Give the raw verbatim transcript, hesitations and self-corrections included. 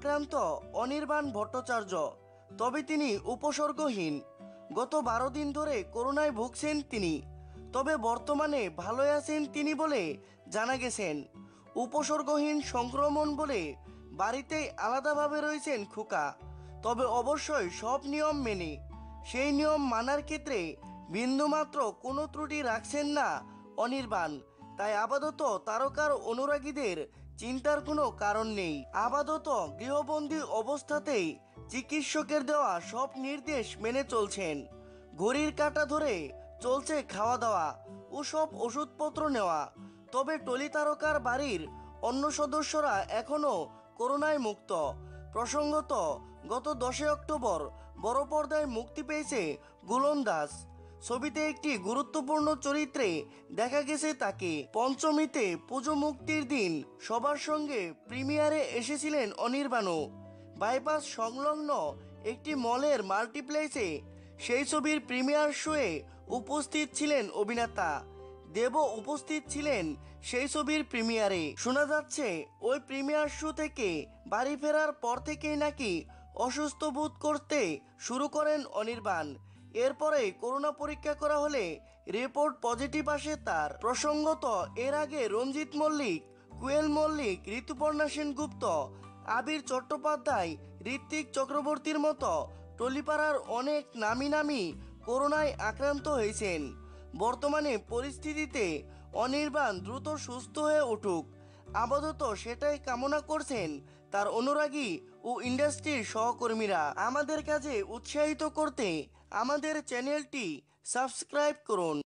আক্রান্ত অনির্বাণ ভট্টাচার্য, তবে তিনি উপসর্গহীন। গত বারো দিন ধরে করোনায় ভুগছেন তিনি, তবে বর্তমানে ভালোই আছেন তিনি বলে জানা গেছেন। উপসর্গহীন সংক্রমণ বলে বাড়িতেই আলাদাভাবে রয়েছেন খোকা, তবে অবশ্যই সব নিয়ম মেনে। সেই নিয়ম মানার ক্ষেত্রে বিন্দুমাত্র কোনো ত্রুটি রাখছেন না অনির্বাণ। তাই আপাতত তারকার অনুরাগীদের চিন্তার কোনো কারণ নেই। আপাতত গৃহবন্দী অবস্থাতেই চিকিৎসকের দেওয়া সব নির্দেশ মেনে চলছেন। ঘড়ির কাঁটা ধরে চলছে খাওয়া দাওয়া ও সব ওষুধপত্র নেওয়া। তবে টলি তারকার বাড়ির অন্য সদস্যরা এখনও করোনায় মুক্ত। প্রসঙ্গত, গত দশই অক্টোবর বড় পর্দায় মুক্তি পেয়েছে গুলন দাস। ছবিতে একটি গুরুত্বপূর্ণ চরিত্রে দেখা গেছে তাকে। পঞ্চমীতে পুজো মুক্তির দিন সবার সঙ্গে প্রিমিয়ারে এসেছিলেন অনির্বাণও। বাইপাস সংলগ্ন একটি মলের মাল্টিপ্লেক্সে সেই ছবির প্রিমিয়ার শোয়ে উপস্থিত ছিলেন অভিনেতা দেবও উপস্থিত ছিলেন সেই ছবির প্রিমিয়ারে। শোনা যাচ্ছে ওই প্রিমিয়ার শো থেকে বাড়ি ফেরার পর থেকেই নাকি অসুস্থ বোধ করতে শুরু করেন অনির্বাণ। এরপরে করোনা পরীক্ষা করা হলে রিপোর্ট পজিটিভ আসে তার। প্রসঙ্গত, এর আগে রঞ্জিত মল্লিক, কুয়েল মল্লিক, ঋতুপর্ণা সেনগুপ্ত, আবির চট্টোপাধ্যায়, ঋত্বিক চক্রবর্তীর মতো টলিপাড়ার অনেক নামি নামি করোনায় আক্রান্ত হয়েছেন। বর্তমানে পরিস্থিতিতে অনির্বাণ দ্রুত সুস্থ হয়ে উঠুক, আপাতত সেটাই কামনা করছেন তার অনুরাগী ও ইন্ডাস্ট্রির সহকর্মীরা। আমাদের কাজে উৎসাহিত করতে আমাদের চ্যানেলটি সাবস্ক্রাইব করুন।